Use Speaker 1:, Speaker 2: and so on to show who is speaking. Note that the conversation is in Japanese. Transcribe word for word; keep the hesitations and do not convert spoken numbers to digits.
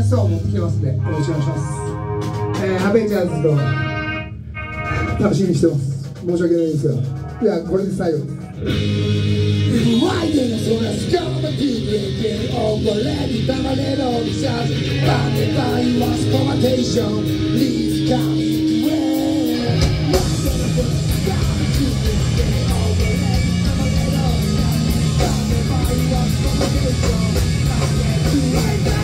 Speaker 1: ストを持ってきてますんでよろしくお願いします。えー、アベンジャーズと楽しみにしてます。申し訳ないですが、いやこれで最後です。Why did I so let's go to the overlay the manero the shots and by was conversation please come away. Why did I so let's go to the overlay the manero the shots and by was conversation right now.